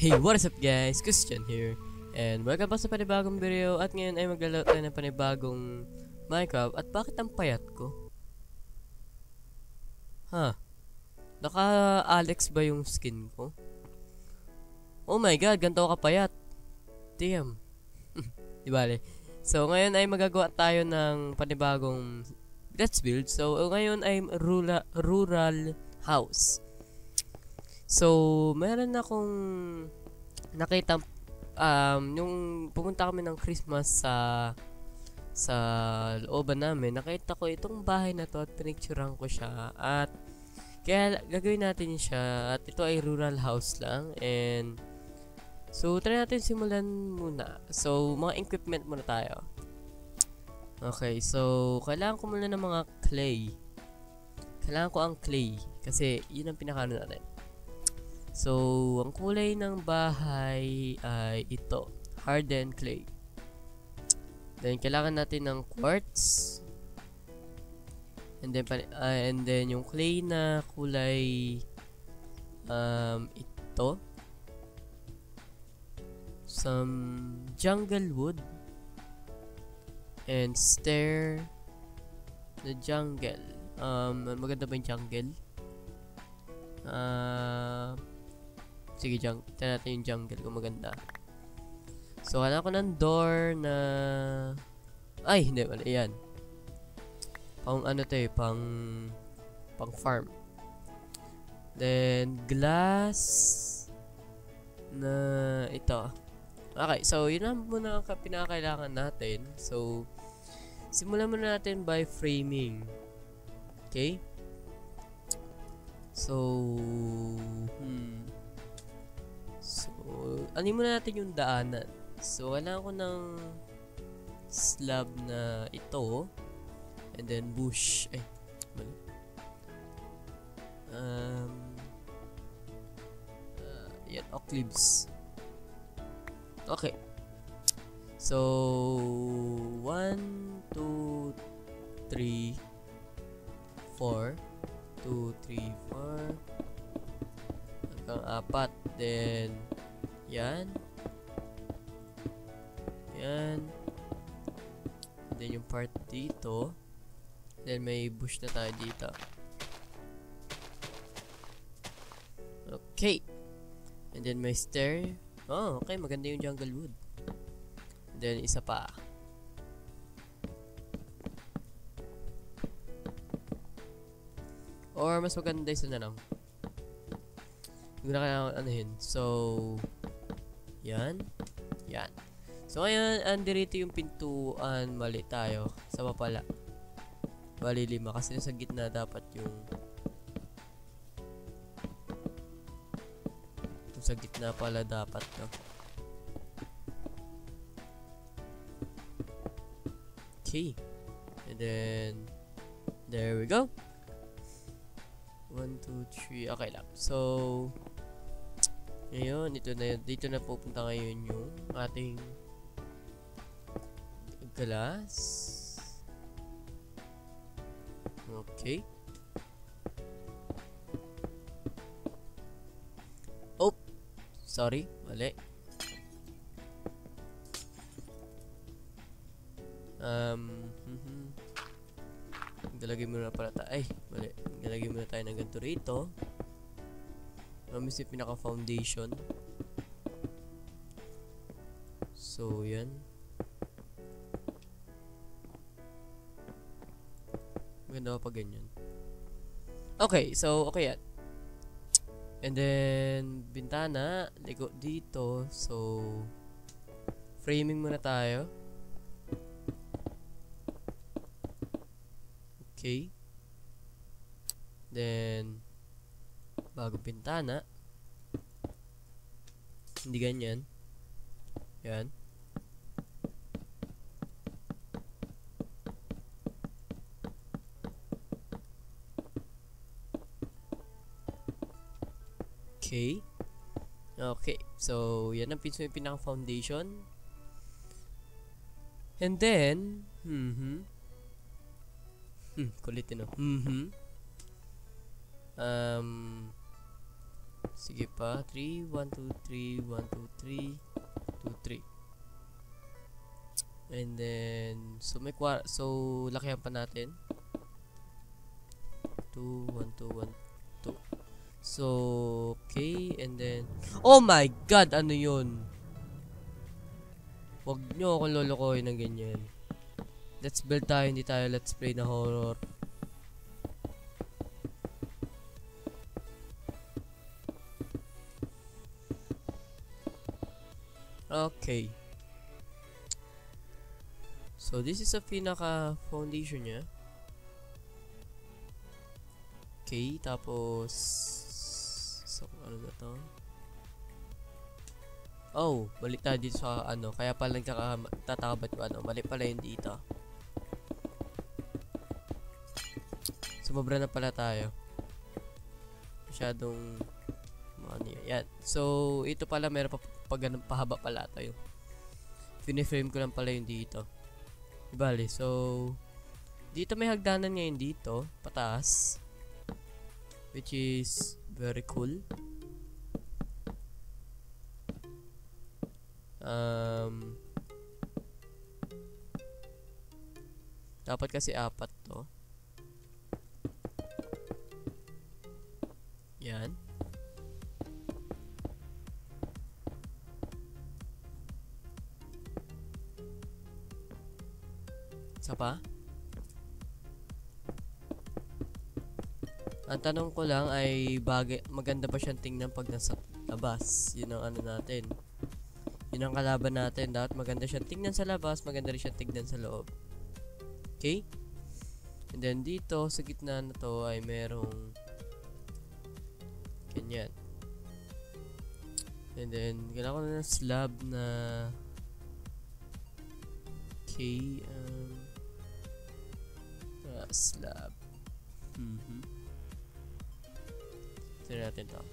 Hey, what is up guys? Christian here. And welcome back sa panibagong video. At ngayon ay maglalaro tayo ng panibagong Minecraft. At bakit ang payat ko? Naka-Alex ba yung skin ko? Oh my god, ganito ka payat. Damn. Di bale. So ngayon ay magagawa tayo ng panibagong let's build. So ngayon ay rural house. So, meron akong nakita yung pumunta kami ng Christmas sa looban namin, nakita ko itong bahay na to at pinicturean ko siya at kaya gagawin natin siya at ito ay rural house lang and so try natin simulan muna. So, mga equipment muna tayo. Okay, so kailangan ko muna ng mga clay. Kailangan ko ang clay kasi yun ang pinakaano natin. So, ang kulay ng bahay ay ito, hardened clay. Then, kailangan natin ng quartz. And then yung clay na kulay ito. Some jungle wood. And stair the jungle. Maganda ba yung jungle? Sige, tignan natin yung jungle kung maganda. So, kailangan ko ng door na ay, hindi wala, yan. Pang ano to eh, pang farm. Then, glass na ito. Okay, so yun na muna ang pinakakailangan natin. So, simulan muna natin by framing. Okay? So, anin muna natin yung daanan. So, kailangan ko ng slab na ito. And then, bush. Ay, mali. Yan, oak leaves. Okay. So, 1, 2, 3, 4. 2, 3, 4 hanggang 4. Then yan and then yung part dito, then may bush na tayo dito. Okay, and then may stair. Oh, okay, maganda yung jungle wood. And then isa pa. Or mas maganda isa na lang. Hindi ko na kailangan anuhin. So, yan. Yan. So, ngayon, andirito yung pintuan. Mali tayo. Sa papala. Bali 5. Kasi sa gitna dapat yung sa gitna pala dapat no? Okay. And then, there we go. 1, 2, 3. Okay lang. So, ngayon, dito na pupunta ngayon yung ating glass. Okay. Oh! Sorry. Mali. Galagay muna pala tayo. Ay, mali. Galagay muna tayo ng ganito rito. Mamis yung pinaka-foundation. So, yan. Maganda pa ganyan. Okay, so, okay yan. And then, bintana. Ligo dito. So, framing muna tayo. Okay. Then, bagong bintana. Hindi ganyan. Yan. Okay. Okay. So, yan ang pinaka-foundation. And then, kulit no. Sige pa. 3, 1, 2, 3, 1, 2, 3, 2, 3. And then, so lakihan pa natin. 2, 1, 2, 1, 2. So, okay. And then, oh my God! Ano yun? Huwag nyo akong lolokohin ng ganyan. Let's build tayo, hindi tayo let's play na horror. Okay. So, this is a pinaka foundation niya. Okay, tapos so, ano na to? Oh, balik tayo dito sa ano. Kaya pala nagtatakabat ko ano. Mali pala yun dito. Sumobra na pala tayo. Masyadong ano yan. So, ito pala meron pa ganun pahaba pala tayo. Piniframe ko lang pala yun dito. Bali, so dito may hagdanan ngayon dito, pataas. Which is very cool. Dapat kasi 4 to. Yan. Isa pa? Ang tanong ko lang ay maganda ba siyang tingnan pag nasa labas? Yun ang ano natin. Yun ang kalaban natin. Dapat maganda siyang tingnan sa labas, maganda rin siyang tingnan sa loob. Okay? And then dito, sa gitna na to ay merong ganyan. And then, kailangan ko na ng slab na okay, slab. Tignan natin to.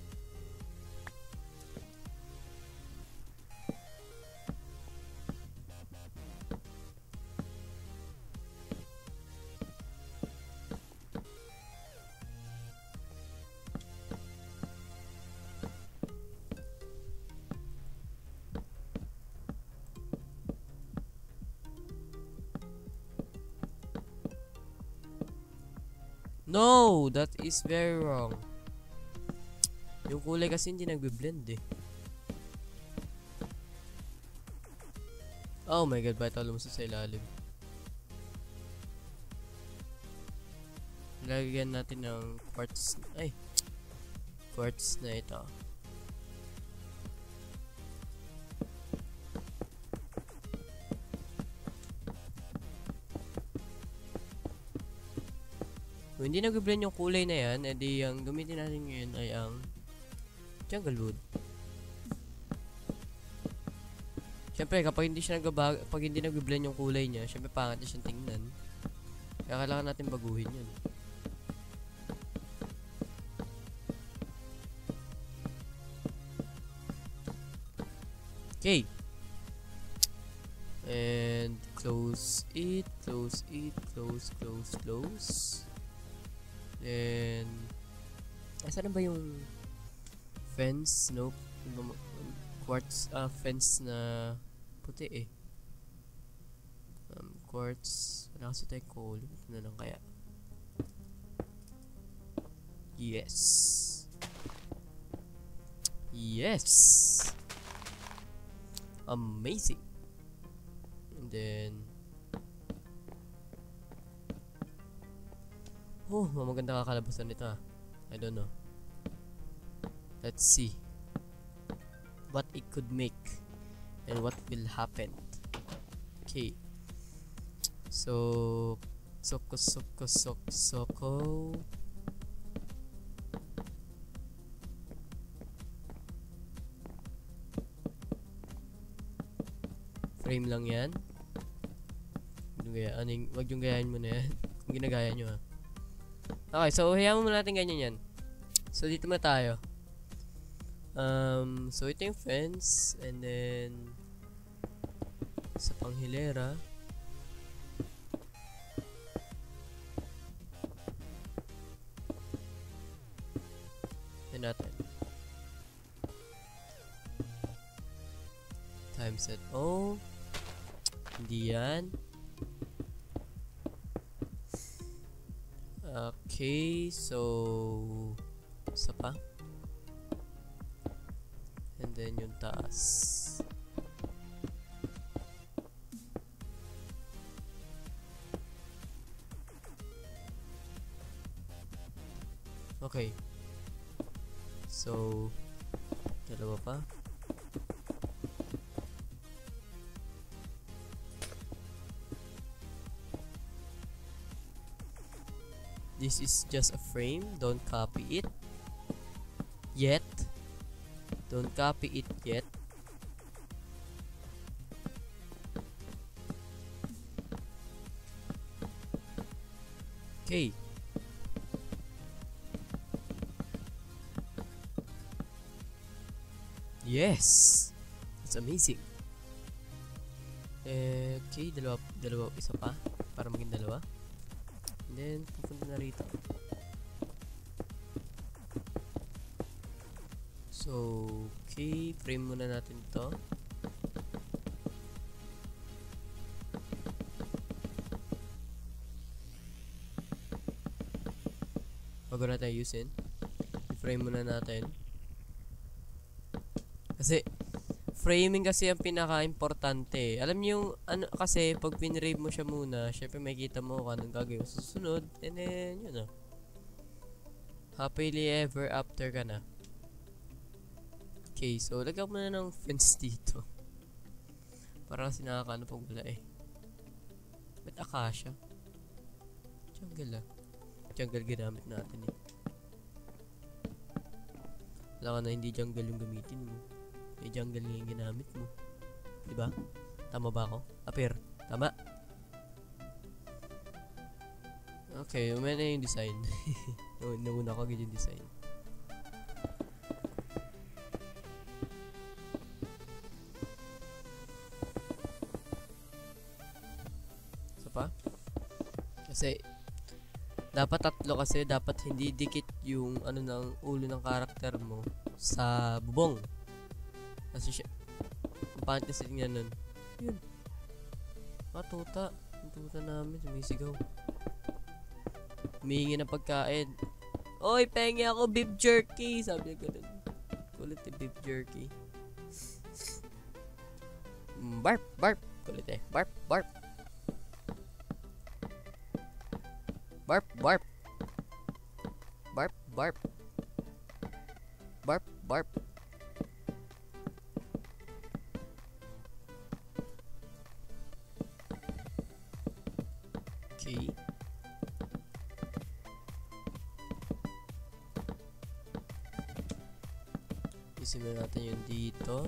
No, that is very wrong. Yung kulay kasi hindi nagbe-blend eh. Oh my God, bakit ako lumusot sa ilalim? Lagyan natin ng quartz. Ay, quartz na ito. Kung hindi nag-blend yung kulay na yan, edi ang gamitin natin ngayon ay ang jungle wood. Siyempre, kapag hindi siya pag hindi nag-blend yung kulay niya, siyempre pangit na siyang tingnan. Kaya kailangan natin baguhin yan. Okay. And close it, close it, close. Then, asan na ba yung fence? Nope. Quartz, fence na puti eh. Quartz. Wala kasi tayong coal. Ito na lang kaya. Yes. Yes. Amazing. And then, oh, maganda kakalabasan nito ah. I don't know. Let's see what it could make and what will happen. Okay. So, soko. Frame lang yan. Wag yung gayahin mo na yan. Kung ginagaya nyo ha. Okay, so hayaan mo natin ganyan yan. So dito na tayo. So ito yung fence. And then sa panghilera. Yan natin. Set O. Hindi yan. Okay, so isa pa. And then yung taas. Okay. So dalawa pa. This is just a frame. Don't copy it yet. Don't copy it yet. Okay. Yes. It's amazing. Okay, dalawa, isa pa para maging dalawa. And then, pupunta na rito. So, okay, frame muna natin to. Bago natin ayusin, i-frame muna natin. Kasi, framing kasi ang pinaka-importante. Alam niyo yung, ano, kasi, pag pinrave mo siya muna, syempre makikita mo kung anong gagawin sa susunod. And then, yun na. Happily ever after ka na. Okay, so, lagyan mo na ng fence dito. Para kasi nakakaano pag wala eh. Ba't acacia? Jungle ah. Jungle ginamit natin eh. Wala ka na hindi jungle yung gamitin mo. Yung jungle yung ginamit mo. Diba? Tama ba ako? Appear. Tama? Okay, umena yung design. Nauna ko agad yung design. Isa pa? Kasi dapat tatlo kasi dapat hindi dikit yung ano ng ulo ng karakter mo sa bubong. Kasi siya, ang pangit kasi tingnan nun. Yun. Tuta. Yung tuta namin, sumisigaw. Humihingi ng pagkain. Oy, pengi ako beef jerky! Sabi niya ganun. Kulit eh, beef jerky. Barp, barp. Kulit eh. Barp, barp. Barp, barp. Barp, barp. Barp, barp. Okay. Isin na natin yung dito.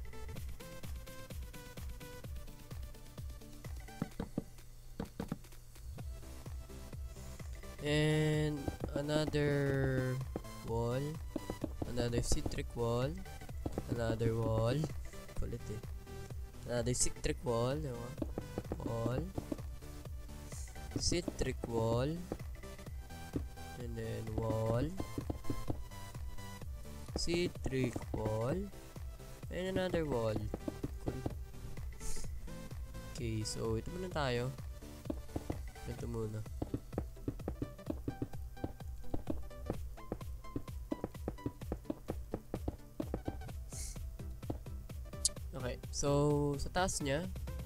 And another wall. Another citric wall. Another wall. Kulit eh. Another citric wall. Wall. Citric wall. And then wall. Citric wall. And another wall. Cool. Okay, so ito muna tayo. Ito muna. Okay, so sa taas niya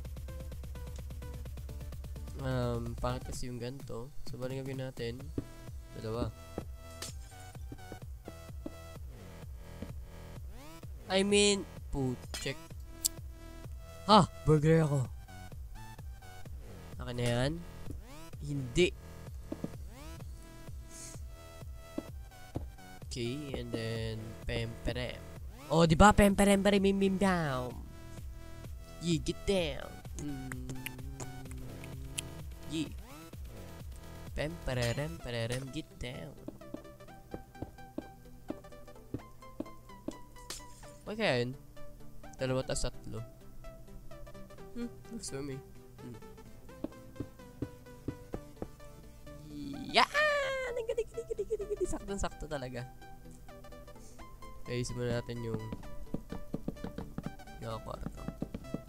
pangit kasi yung ganito. So bali gagawin natin dalawa. I mean, check. Ha! Burger ako. Akin na yan? Hindi. Okay, and then pemperem. Oh, di ba? Pemperem mim down. Yeah, get down. Yeah. Pemperem, get down. Okay, yun. Dalawa tas tatlo. Looks for me. Yeah! Sakto talaga. Okay, simulan natin yung nakakwarto.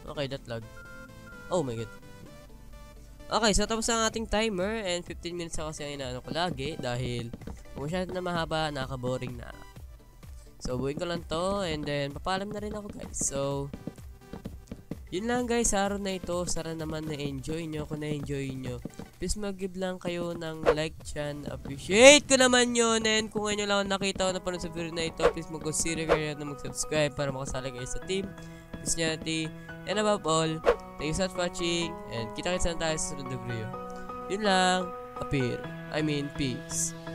Okay, that lag. Oh my god. Okay, so tapos ang ating timer and 15 minutes ako kasi ang inaano ko lagi dahil kung masyado na mahaba, nakaka-boring na. So, buuin ko lang to and then papalam na rin ako guys. So, yun lang guys, sa araw na ito, sana naman na-enjoy nyo. Kung na-enjoy nyo, please mag-give lang kayo ng like dyan. Appreciate ko naman yun. And kung ngayon lang nakita ko na panood sa video na ito, please mag-consider kayo na mag-subscribe para makasali kayo sa team Christianity. And above all, thank you so much for watching. And kita-kits na tayo sa sunod na video. Yun lang, peace.